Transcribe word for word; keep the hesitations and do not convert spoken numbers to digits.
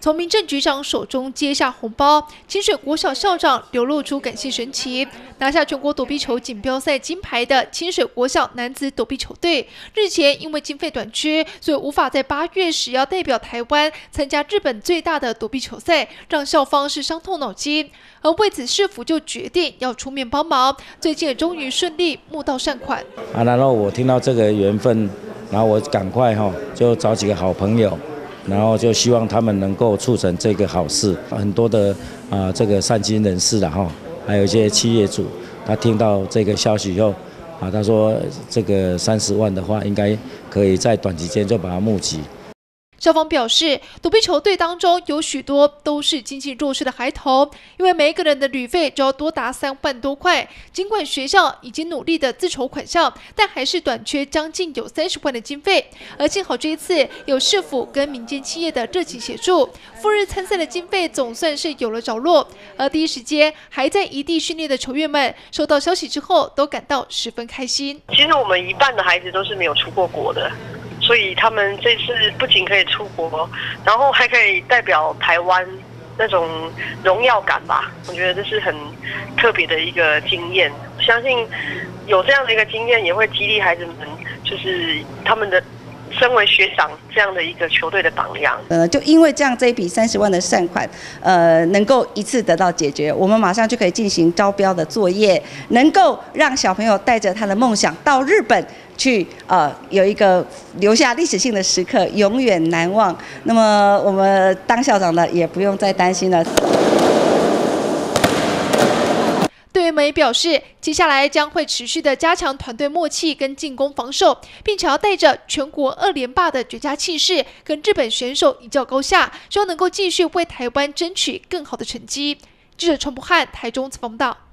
从民政局长手中接下红包，清水国小校长流露出感谢神情。拿下全国躲避球锦标赛金牌的清水国小男子躲避球队，日前因为经费短缺，所以无法在八月时要代表台湾参加日本最大的躲避球赛，让校方是伤透脑筋。而为此，市府就决定要出面帮忙，最近也终于顺利募到善款。 啊，然后我听到这个缘分，然后我赶快哈就找几个好朋友。 然后就希望他们能够促成这个好事，很多的啊、呃、这个善心人士啦哈，还有一些企业主，他听到这个消息以后，啊他说这个三十万的话，应该可以在短期间就把它募集。 校方表示，躲避球队当中有许多都是经济弱势的孩童，因为每一个人的旅费就要多达三万多块。尽管学校已经努力的自筹款项，但还是短缺将近有三十万的经费。而幸好这一次有市府跟民间企业的热情协助，赴日参赛的经费总算是有了着落。而第一时间还在异地训练的球员们，收到消息之后都感到十分开心。 其实我们一半的孩子都是没有出过国的。 所以他们这次不仅可以出国，然后还可以代表台湾那种荣耀感吧。我觉得这是很特别的一个经验。相信有这样的一个经验，也会激励孩子们，就是他们的身为学长这样的一个球队的榜样。 呃，就因为这样这一笔三十万的善款，呃，能够一次得到解决，我们马上就可以进行招标的作业，能够让小朋友带着他的梦想到日本。 去呃有一个留下历史性的时刻，永远难忘。那么我们当校长的也不用再担心了。 队员们也表示，接下来将会持续的加强团队默契跟进攻防守，并且要带着全国二连霸的绝佳气势，跟日本选手一较高下，希望能够继续为台湾争取更好的成绩。记者陈柏翰台中采访报道。